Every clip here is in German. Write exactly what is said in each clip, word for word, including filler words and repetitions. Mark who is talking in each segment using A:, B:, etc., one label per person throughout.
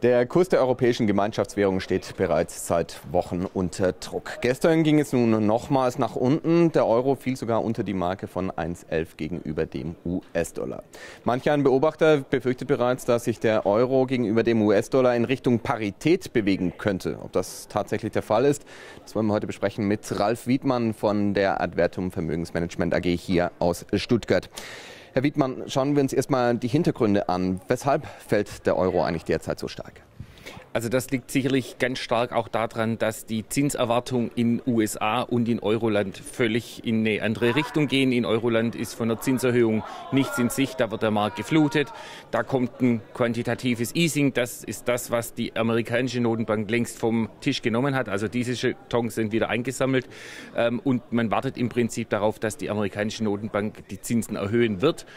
A: Der Kurs der europäischen Gemeinschaftswährung steht bereits seit Wochen unter Druck. Gestern ging es nun nochmals nach unten. Der Euro fiel sogar unter die Marke von eins Komma elf gegenüber dem U S-Dollar. Manch ein Beobachter befürchtet bereits, dass sich der Euro gegenüber dem U S-Dollar in Richtung Parität bewegen könnte. Ob das tatsächlich der Fall ist, das wollen wir heute besprechen mit Ralf Wiedmann von der Advertum Vermögensmanagement A G hier aus Stuttgart. Herr Wiedmann, schauen wir uns erstmal die Hintergründe an. Weshalb fällt der Euro eigentlich derzeit so stark?
B: Also das liegt sicherlich ganz stark auch daran, dass die Zinserwartungen in U S A und in Euroland völlig in eine andere Richtung gehen. In Euroland ist von der Zinserhöhung nichts in Sicht, da wird der Markt geflutet. Da kommt ein quantitatives Easing, das ist das, was die amerikanische Notenbank längst vom Tisch genommen hat. Also diese Jetons sind wieder eingesammelt und man wartet im Prinzip darauf, dass die amerikanische Notenbank die Zinsen erhöhen wird.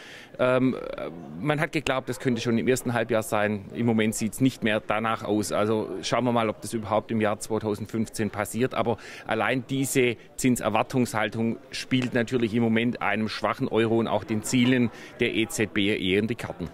B: Man hat geglaubt, das könnte schon im ersten Halbjahr sein. Im Moment sieht es nicht mehr danach aus. Also schauen wir mal, ob das überhaupt im Jahr zweitausendfünfzehn passiert. Aber allein diese Zinserwartungshaltung spielt natürlich im Moment einem schwachen Euro und auch den Zielen der E Z B eher in die Karten.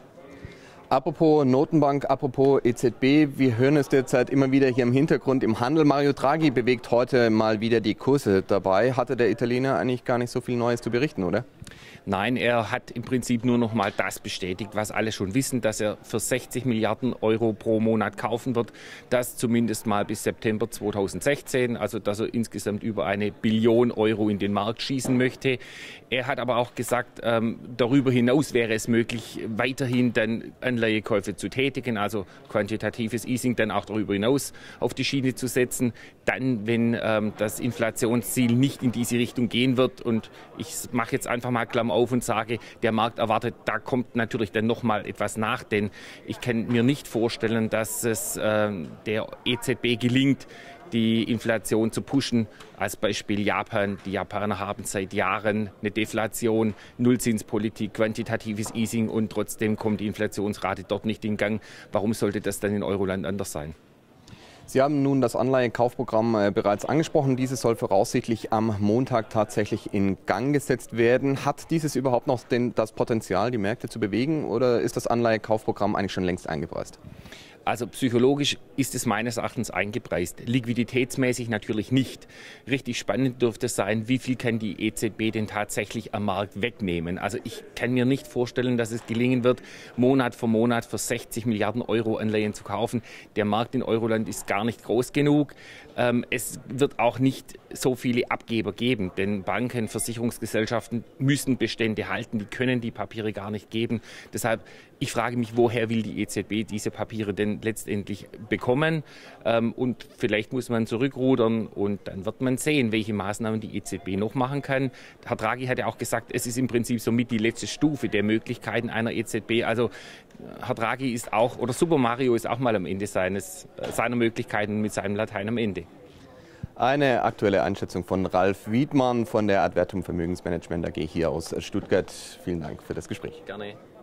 A: Apropos Notenbank, apropos E Z B, wir hören es derzeit immer wieder hier im Hintergrund im Handel. Mario Draghi bewegt heute mal wieder die Kurse dabei. Hatte der Italiener eigentlich gar nicht so viel Neues zu berichten, oder?
B: Nein, er hat im Prinzip nur noch mal das bestätigt, was alle schon wissen, dass er für sechzig Milliarden Euro pro Monat kaufen wird. Das zumindest mal bis September zweitausendsechzehn, also dass er insgesamt über eine Billion Euro in den Markt schießen möchte. Er hat aber auch gesagt, ähm, darüber hinaus wäre es möglich, weiterhin dann Anleihekäufe zu tätigen, also quantitatives Easing dann auch darüber hinaus auf die Schiene zu setzen. Dann, wenn ähm, das Inflationsziel nicht in diese Richtung gehen wird, und ich mache jetzt einfach mal Klammer auf und sage, der Markt erwartet, da kommt natürlich dann noch mal etwas nach, denn ich kann mir nicht vorstellen, dass es äh, der E Z B gelingt, die Inflation zu pushen. Als Beispiel Japan. Die Japaner haben seit Jahren eine Deflation, Nullzinspolitik, quantitatives Easing und trotzdem kommt die Inflationsrate dort nicht in Gang. Warum sollte das dann in Euroland anders sein?
A: Sie haben nun das Anleihekaufprogramm äh, bereits angesprochen. Dieses soll voraussichtlich am Montag tatsächlich in Gang gesetzt werden. Hat dieses überhaupt noch den, das Potenzial, die Märkte zu bewegen, oder ist das Anleihekaufprogramm eigentlich schon längst eingepreist?
B: Also psychologisch ist es meines Erachtens eingepreist, liquiditätsmäßig natürlich nicht. Richtig spannend dürfte es sein, wie viel kann die E Z B denn tatsächlich am Markt wegnehmen. Also ich kann mir nicht vorstellen, dass es gelingen wird, Monat für Monat für sechzig Milliarden Euro Anleihen zu kaufen. Der Markt in Euroland ist gar nicht groß genug. Es wird auch nicht so viele Abgeber geben, denn Banken, Versicherungsgesellschaften müssen Bestände halten, die können die Papiere gar nicht geben. Deshalb, ich frage mich, woher will die E Z B diese Papiere denn letztendlich bekommen? Und vielleicht muss man zurückrudern und dann wird man sehen, welche Maßnahmen die E Z B noch machen kann. Herr Draghi hat ja auch gesagt, es ist im Prinzip somit die letzte Stufe der Möglichkeiten einer E Z B. Also Herr Draghi ist auch, oder Super Mario ist auch mal am Ende seines, seiner Möglichkeiten mit seinem Latein am Ende.
A: Eine aktuelle Einschätzung von Ralf Wiedmann von der Advertum Vermögensmanagement A G hier aus Stuttgart. Vielen Dank für das Gespräch.
B: Gerne.